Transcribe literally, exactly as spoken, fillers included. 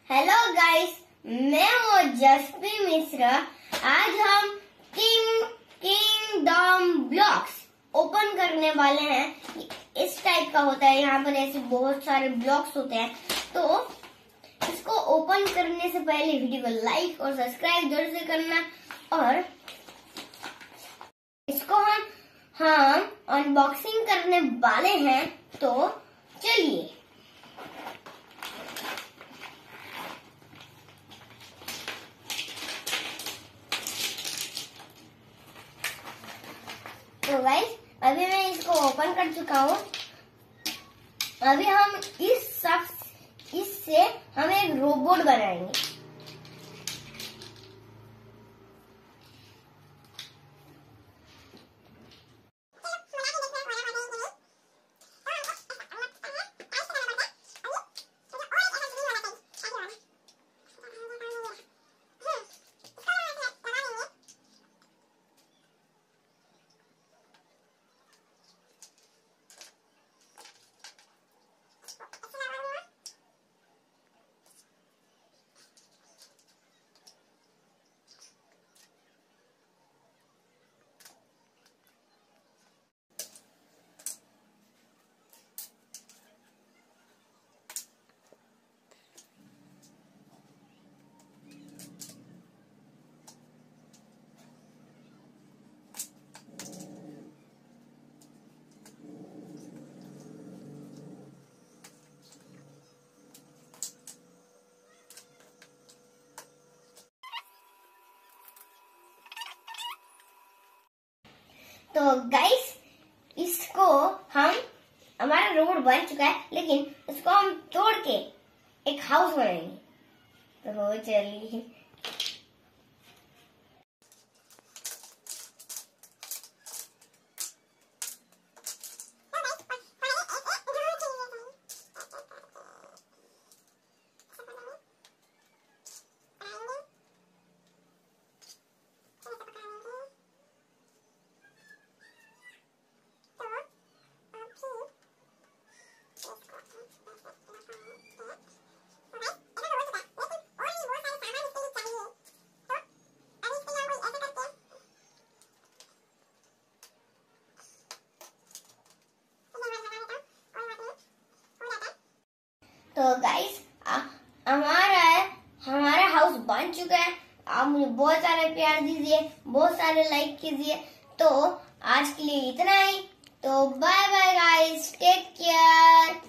Hello guys, मैं ओजस्वी मिश्रा। आज हम किंग किंगडम ब्लॉक्स ओपन करने वाले हैं। इस टाइप का होता है, यहाँ पर ऐसे बहुत सारे ब्लॉक्स होते हैं। तो इसको ओपन करने से पहले वीडियो को लाइक और सब्सक्राइब जरूर से करना। और इसको हम हम अनबॉक्सिंग करने वाले हैं। तो चलिए। तो गाइस, अभी मैं इसको ओपन कर चुका हूँ। अभी हम इस सब इससे हम एक रोबोट बनाएंगे। तो गाइस, इसको हम हमारा रोड बन चुका है, लेकिन इसको हम तोड़ के एक हाउस बनाएंगे। तो चलिए। तो गाइस, हमारा हमारा हाउस बन चुका है। आप मुझे बहुत सारे प्यार दीजिए, बहुत सारे लाइक कीजिए। तो आज के लिए इतना ही। तो bye bye guys, take care.